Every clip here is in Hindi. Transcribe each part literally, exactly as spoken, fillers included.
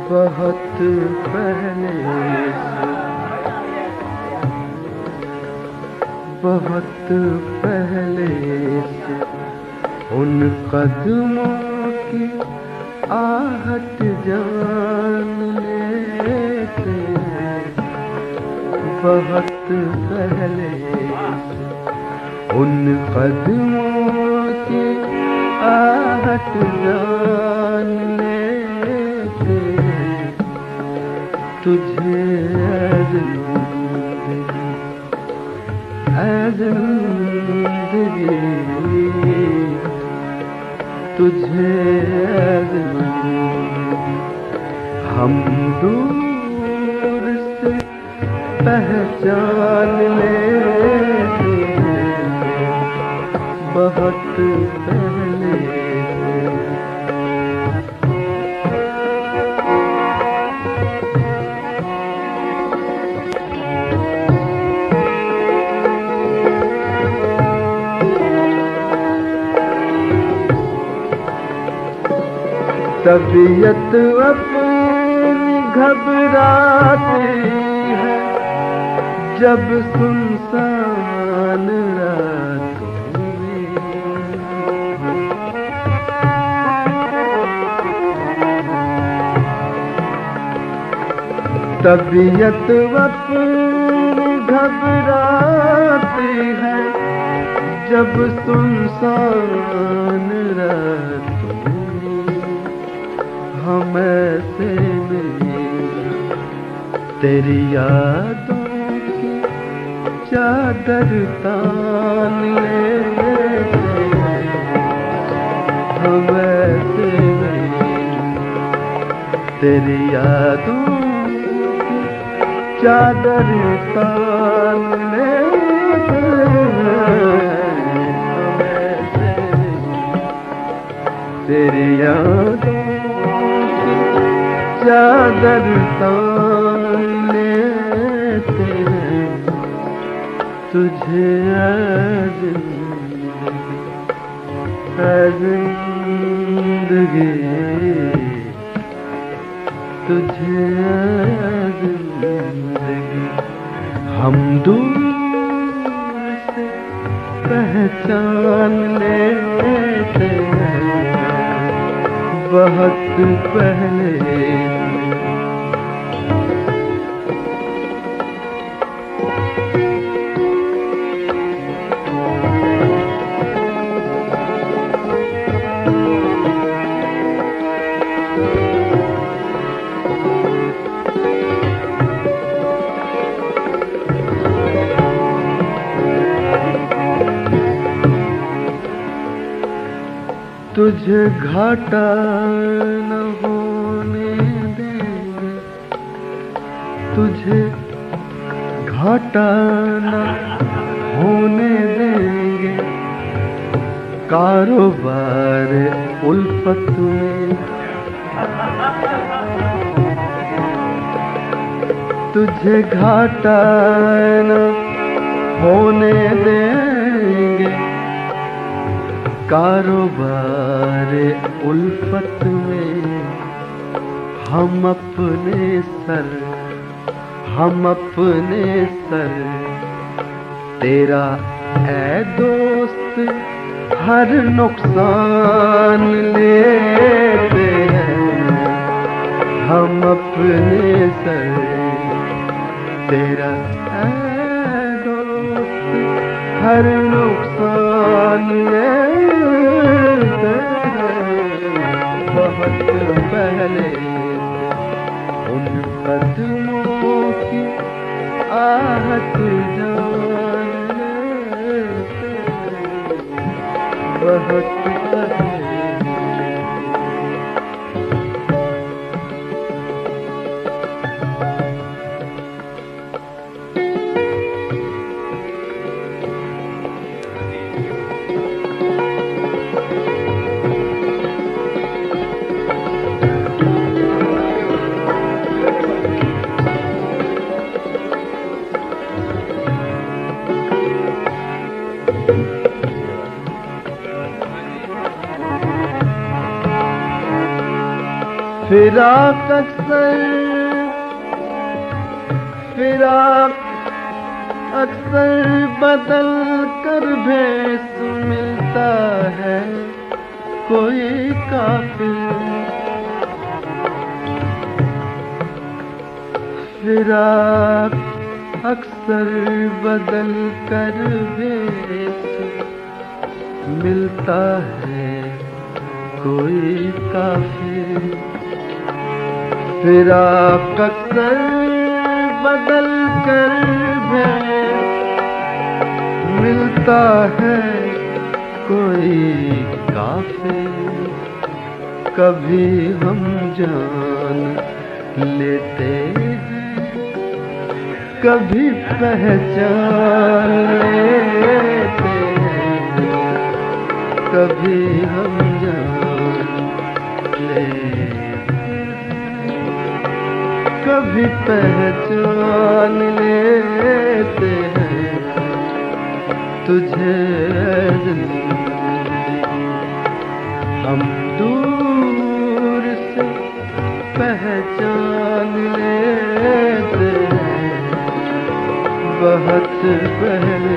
बहुत पहले से, बहुत पहले से उन कदमों की आहट जान लेते, बहुत पहले से उन कदमों की आहट जान लेते, तुझे जिंदगी जिंदगी तुझे जिंदगी हम दूर से पहचान लेते, बहुत पहले तबीयत अपनी घबराती है जब सुनसान रातों में, तबीयत अपनी घबराती है जब सुनसान रातों हम ऐसे में तेरी यादों की चादर तान लेते, हम ऐसे में तेरी यादों की चादर तान लेते, हम ऐसे में तेरी यादों चादर तान लेते हैं, तुझे जिंदगी जिंदगी तुझे जिंदगी हम दूर से पहचान लेते हैं, बहुत पहले तुझे घाटा न होने देंगे, तुझे घाटा न होने देंगे, कारोबार उल्फत में तुझे घाटा न होने देंगे, कारोबार उल्फत में हम अपने सर हम अपने सर तेरा ऐ दोस्त हर नुकसान लेते हैं, हम अपने सर तेरा ऐ दोस्त हर नुकसान लेते हैं, बहुत पहले उन कदमों की आहट जान लेते हैं, बहुत पहले फिराक अक्सर फिराक अक्सर बदल कर भेस मिलता है कोई काफिर। फिराक अक्सर बदल कर भेस मिलता है कोई काफिर। फिराक अक्सर बदल कर भेस मिलता है कोई काफिर। कभी हम जान लेते हैं कभी पहचान लेते हैं। कभी हम जान लेते हैं कभी पहचान लेते हैं तुझे। हम दूर से पहचान लेते हैं बहुत पहले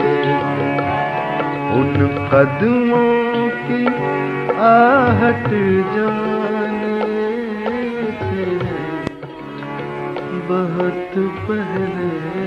उन कदमों की आहट जान लेते हैं बहुत पहले।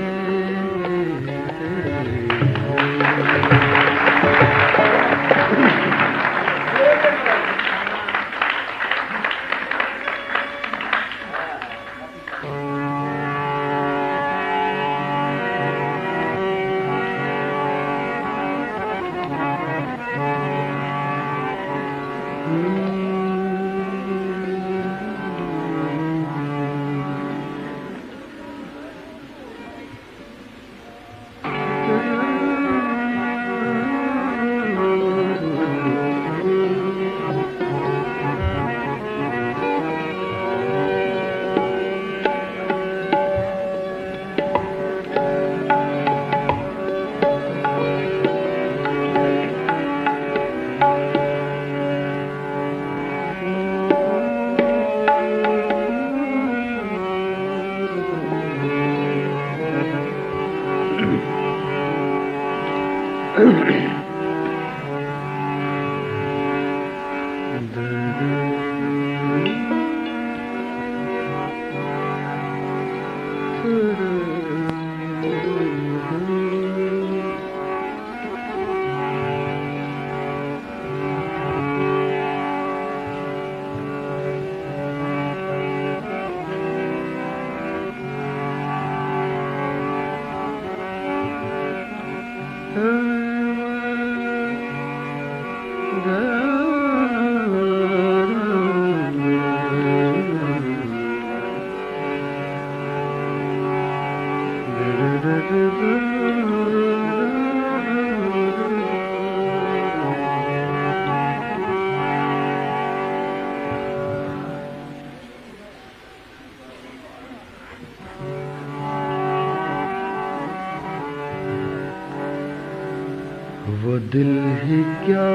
वो दिल ही क्या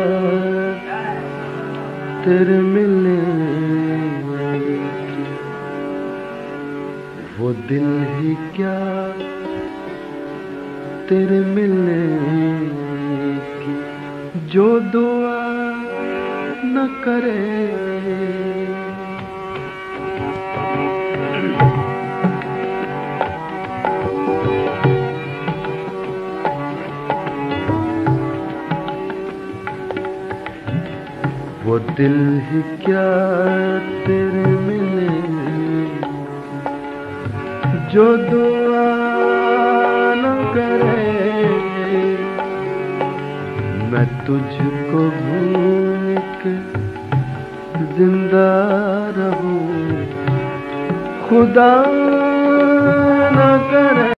तेरे मिलने की, वो दिल ही क्या तेरे मिलने की, जो दुआ न करे। वो दिल ही क्या तेरे मिले जो दुआ न करे। मैं तुझको भूल के जिंदा रहूं, खुदा न करे।